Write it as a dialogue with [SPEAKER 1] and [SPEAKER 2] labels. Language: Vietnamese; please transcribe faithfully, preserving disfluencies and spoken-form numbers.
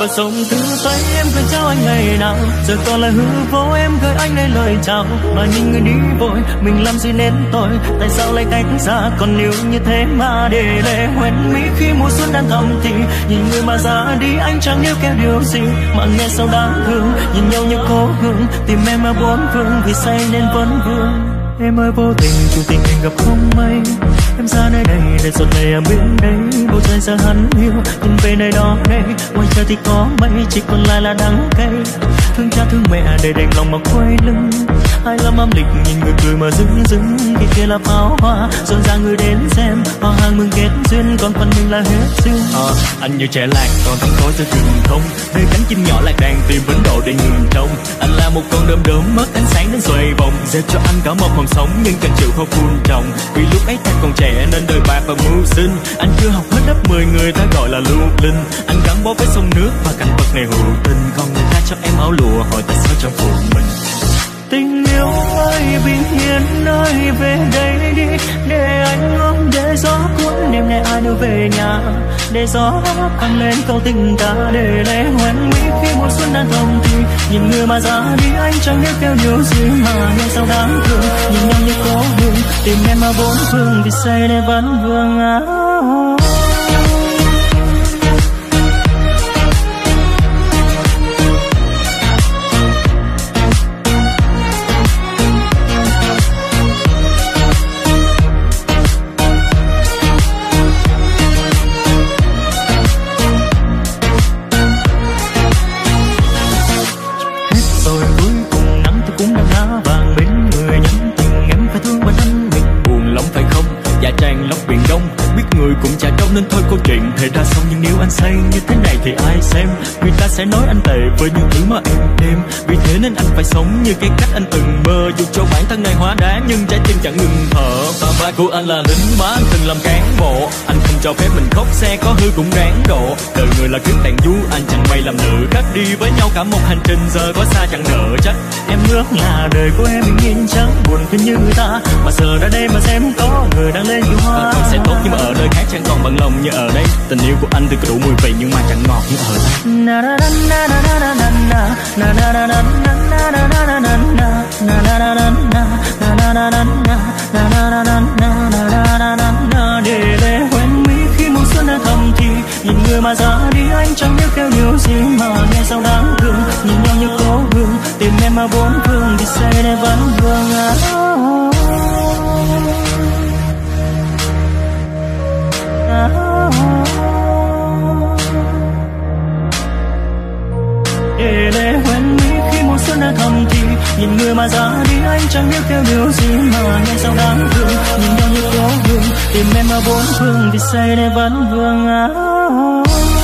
[SPEAKER 1] và sống thứ tay em gửi trao anh ngày nào, giờ còn là hư vô em gửi anh đây lời chào. Mà nhìn người đi vội mình làm gì nên tội, tại sao lại cách xa còn yêu như thế mà để lệ hoen mi khi mùa xuân đang thầm thì nhìn người mà ra đi anh chẳng níu kéo điều gì mà nghe sao đáng thương. Nhìn nhau như cố hương tìm em ở bốn phương vì say nên vẫn vương. Em ơi vô tình chủ tình mình gặp không may, em ra nơi này để giọt lệ ở bên đây. Bầu trời giờ hắn hiu nhìn về nơi đó đây, ngoài trời thì có mây chỉ còn lại là đắng cay. Thương cha thương mẹ để đành lòng mà quay lưng, ai lắm âm lịch nhìn người cười mà dưng dưng. Khi kia là pháo hoa rộn ràng người đến xem, hoa hàng mừng kết duyên còn phần mình là hết duyên. À, anh như trẻ lạc còn tiếng khói giữa rừng không, nơi cánh chim nhỏ lạc đàn tìm bến độ để ngừng trông. Anh là một con đom đóm mất ánh sáng đến xoay vòng, gieo cho anh cả một hồng sống nhưng cần chịu khó vun trồng. Vì lúc ấy ta còn trẻ nên đời bạc và mưu sinh, anh chưa học hết lớp mười người ta gọi là lưu linh. Anh gắn bó với sông nước và cảnh vật này hữu tình, còn người ta cho em áo lụa hỏi tại sao trong phù mình. Tình yêu ơi bình yên ơi về đây đi, để anh ôm để gió cuốn đêm nay ai đưa về nhà, để gió căng lên câu tình ta để lệ hoen mi khi mùa xuân đang thầm thì nhìn người mà ra đi anh chẳng biết theo điều gì mà nghe sao đáng thương. Nhìn nhau như cố hương tìm em ở bốn phương vì say để vẫn vương áo. Người cũng chả trông nên thôi câu chuyện thể ra xong, nhưng nếu anh say như thế này thì ai xem. Người ta sẽ nói anh tệ với những thứ mà em đem, vì thế nên anh phải sống như cái cách anh từng mơ. Dù cho bản thân này hóa đá nhưng trái tim chẳng ngừng thở. Và vai của anh là lính má, anh từng làm cán bộ, anh không cho phép mình khóc, xe có hư cũng ráng độ. Đời người là kiếp tàn du, anh chẳng may làm nữ khách, đi với nhau cả một hành trình giờ có xa chẳng nỡ trách. Em ước là đời của em bình yên chẳng buồn phiền như người ta, mà giờ ra đây mà xem có người đang lên yêu hoa. Con sẽ tốt nhưng mà ở nơi khác chẳng còn bằng lòng như ở đây. Tình yêu của anh thì có đủ mùi vị nhưng mà chẳng ngọt như ở đây. Để lệ hoen mi khi mùa xuân đã thầm thì nhìn người mà ra đi anh chẳng biết kêu điều gì mà nghe sao đáng thương. Nhìn nhau như cố hương tìm em ở bốn phương vì say để vẫn vương áo. Để lệ hoen mi khi mùa xuân đã thầm thì nhìn người mà ra đi anh chẳng biết kêu điều gì mà nghe sao đáng thương. Nhìn nhau như cố hương tìm em ở bốn phương vì say để vẫn vương áo.